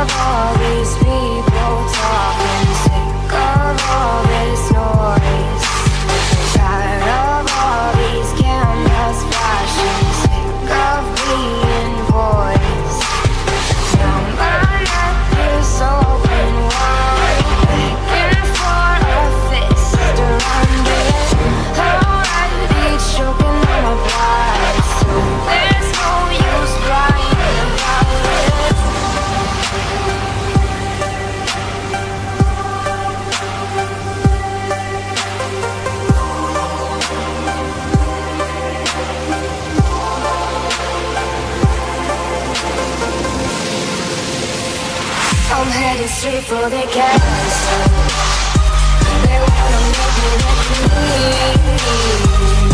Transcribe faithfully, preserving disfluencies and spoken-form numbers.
of all these people talking, sick of all this noise. Tired of all these cameras flashing, sick of being voiced. Now my neck is open wide, begging for a fist around it. Already choking on my pride, so there's no use lying about it. I'm heading straight for the castle. They wanna make me like me.